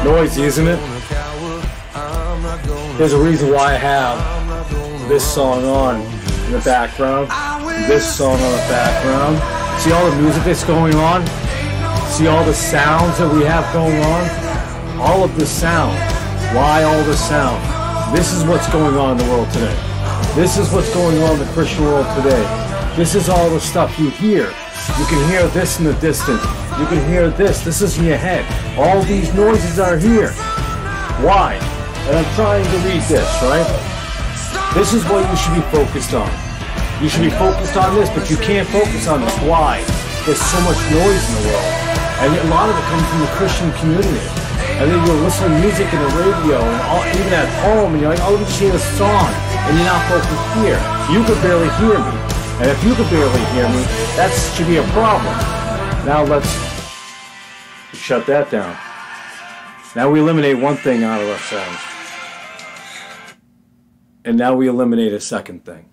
Noisy, isn't it? There's a reason why I have this song on in the background, this song on the background. See all the music that's going on? See all the sounds that we have going on? All of the sound. Why all the sound? This is what's going on in the world today. This is what's going on in the Christian world today. This is all the stuff you hear. You can hear this in the distance. You can hear this. This is in your head. All these noises are here. Why? And I'm trying to read this, right? This is what you should be focused on. You should be focused on this, but you can't focus on this. Why? There's so much noise in the world. And a lot of it comes from the Christian community. And then you're listening to music in the radio and even at home, and you're like, oh, let me just hear a song. And you're not focused here. You could barely hear me. And if you could barely hear me, that should be a problem. Now let's shut that down. Now we eliminate one thing out of ourselves. And now we eliminate a second thing.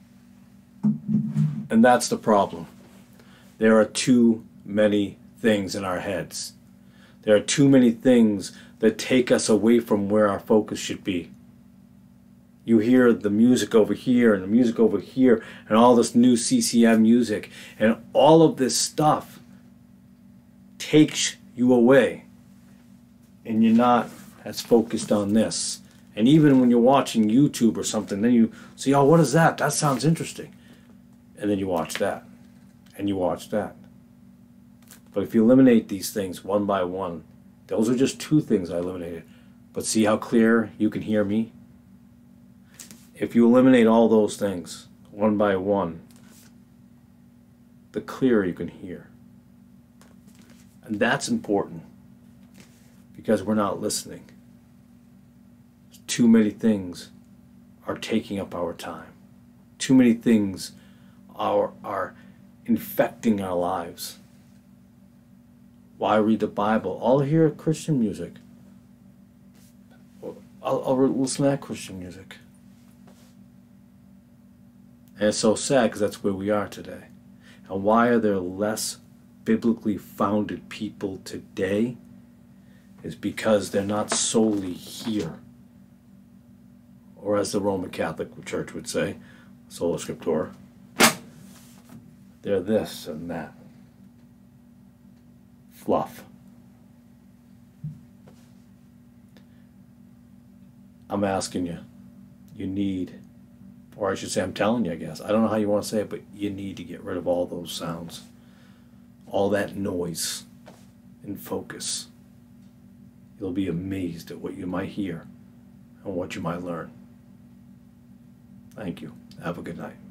And that's the problem. There are too many things in our heads. There are too many things that take us away from where our focus should be. You hear the music over here and the music over here and all this new CCM music, and all of this stuff takes you away, and you're not as focused on this. And even when you're watching YouTube or something, then you see, oh, what is that? That sounds interesting. And then you watch that, and you watch that. But if you eliminate these things one by one, those are just two things I eliminated. But see how clear you can hear me? If you eliminate all those things one by one, the clearer you can hear. And that's important, because we're not listening. Too many things are taking up our time. Too many things are infecting our lives. Why read the Bible? I'll hear Christian music. I'll listen to that Christian music. And it's so sad, because that's where we are today. And why are there less biblically founded people today? Is because they're not solely here. Or as the Roman Catholic Church would say, sola scriptura, they're this and that. Fluff. I'm asking you, you need, or I should say I'm telling you, I guess. I don't know how you want to say it, but you need to get rid of all those sounds. All that noise, and focus. You'll be amazed at what you might hear and what you might learn. Thank you. Have a good night.